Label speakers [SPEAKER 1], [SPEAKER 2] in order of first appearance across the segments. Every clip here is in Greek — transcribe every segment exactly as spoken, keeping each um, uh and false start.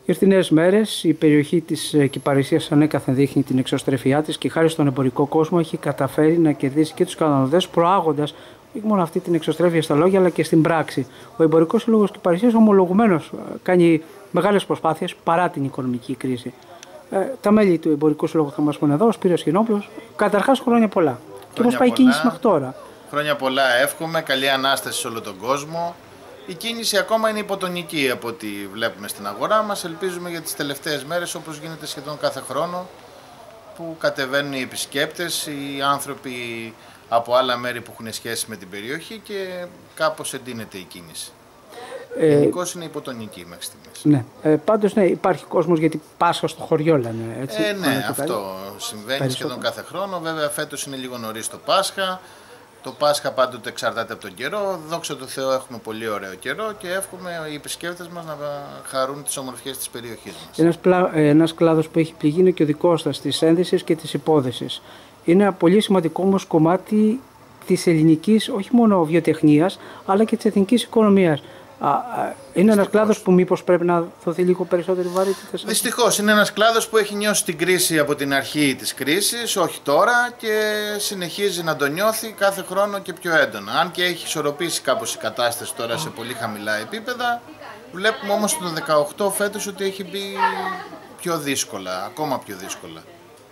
[SPEAKER 1] Γιορτινές μέρες, η περιοχή της Κυπαρισίας ανέκαθεν δείχνει την εξωστρεφειά της και χάρη στον εμπορικό κόσμο έχει καταφέρει να κερδίσει και τους καταναλωτές, προάγοντας όχι μόνο αυτή την εξωστρέφεια στα λόγια αλλά και στην πράξη. Ο Εμπορικός Σύλλογος Κυπαρισίας ομολογουμένως κάνει μεγάλες προσπάθειες παρά την οικονομική κρίση. Ε, τα μέλη του Εμπορικού Συλλόγου θα μας πούνε εδώ, ο Σπύρος Χινόπουλος. Καταρχάς, χρόνια πολλά. Χρόνια και πώς πάει η κίνηση μέχρι τώρα?
[SPEAKER 2] Χρόνια πολλά, εύχομαι. Καλή ανάσταση σε όλο τον κόσμο. Η κίνηση ακόμα είναι υποτονική από ό,τι βλέπουμε στην αγορά μας. Ελπίζουμε για τις τελευταίες μέρες, όπως γίνεται σχεδόν κάθε χρόνο, που κατεβαίνουν οι επισκέπτες, οι άνθρωποι από άλλα μέρη που έχουν σχέση με την περιοχή και κάπως εντείνεται η κίνηση. Ε, Γενικώς είναι υποτονική μέχρι στιγμής.
[SPEAKER 1] Ναι. Ε, πάντως ναι, υπάρχει κόσμος γιατί Πάσχα στο χωριό λένε, έτσι.
[SPEAKER 2] Ε, ναι, αυτό συμβαίνει περισσότερο. Σχεδόν κάθε χρόνο. Βέβαια φέτος είναι λίγο νωρίς το Πάσχα. Το Πάσχα πάντοτε εξαρτάται από τον καιρό. Δόξα τω Θεώ έχουμε πολύ ωραίο καιρό και εύχομαι οι επισκέπτες μας να χαρούν τις ομορφιές της περιοχής μας.
[SPEAKER 1] Ένας, πλα... ένας κλάδος που έχει πληγεί είναι και ο δικός σας, της ένδυσης και της υπόδεσης. Είναι ένα πολύ σημαντικό όμως κομμάτι της ελληνικής, όχι μόνο βιοτεχνίας, αλλά και της εθνικής οικονομίας. Είναι ένας κλάδος που μήπως πρέπει να δοθεί λίγο περισσότερη βαρύτητα?
[SPEAKER 2] Δυστυχώς είναι ένας κλάδος που έχει νιώσει την κρίση από την αρχή της κρίσης, όχι τώρα, και συνεχίζει να το νιώθει κάθε χρόνο και πιο έντονα. Αν και έχει ισορροπήσει κάπως η κατάσταση τώρα σε πολύ χαμηλά επίπεδα, βλέπουμε όμως το δεκαοκτώ φέτος ότι έχει μπει πιο δύσκολα, ακόμα πιο δύσκολα.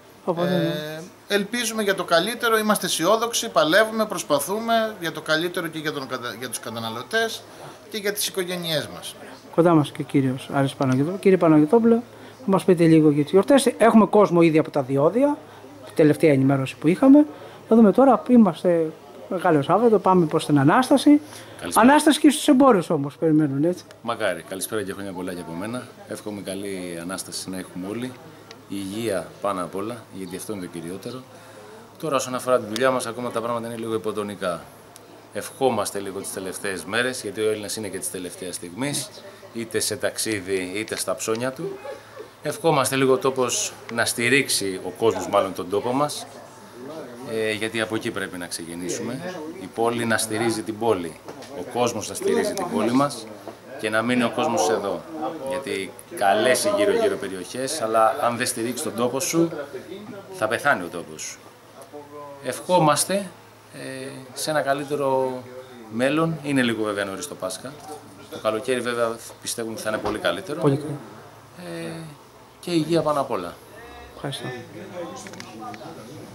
[SPEAKER 2] Ε, ελπίζουμε για το καλύτερο, είμαστε αισιόδοξοι, παλεύουμε, προσπαθούμε για το καλύτερο και για, τον, για τους καταναλωτές και για τις οικογένειές μας.
[SPEAKER 1] Κοντά μας και ο κύριος Άρης Παναγιωτόπουλος. Κύριε Παναγιωτόπουλο, θα μας πείτε λίγο για τις γιορτές. Έχουμε κόσμο ήδη από τα διόδια, την τελευταία ενημέρωση που είχαμε. Θα δούμε τώρα, είμαστε Μεγάλο Σάββατο, πάμε προς την Ανάσταση. Καλησπέρα. Ανάσταση και στους εμπόρους όμως περιμένουν, έτσι.
[SPEAKER 3] Μακάρι, καλησπέρα και χρόνια πολλά και από μένα. Εύχομαι καλή Ανάσταση να έχουμε όλοι. Η υγεία πάνω απ' όλα, γιατί αυτό είναι το κυριότερο. Τώρα, όσον αφορά τη δουλειά μας, ακόμα τα πράγματα είναι λίγο υποτονικά. Ευχόμαστε λίγο τις τελευταίες μέρες, γιατί ο Έλληνας είναι και της τελευταίας στιγμής, είτε σε ταξίδι είτε στα ψώνια του. Ευχόμαστε λίγο ο τόπος να στηρίξει, ο κόσμος μάλλον τον τόπο μας, ε, γιατί από εκεί πρέπει να ξεκινήσουμε. Η πόλη να στηρίζει την πόλη, ο κόσμος να στηρίζει την πόλη μας και να μείνει ο κόσμος εδώ. Γιατί καλές οι γύρω-γύρω περιοχές, αλλά αν δεν στηρίξει τον τόπο σου, θα πεθάνει ο τόπος σου. Ευχόμαστε ε, σε ένα καλύτερο μέλλον. Είναι λίγο βέβαια νωρίς το Πάσχα. Το καλοκαίρι βέβαια πιστεύουμε ότι θα είναι πολύ καλύτερο.
[SPEAKER 1] Πολύ καλό.
[SPEAKER 3] Ε, και υγεία πάνω απ' όλα.
[SPEAKER 1] Ευχαριστώ.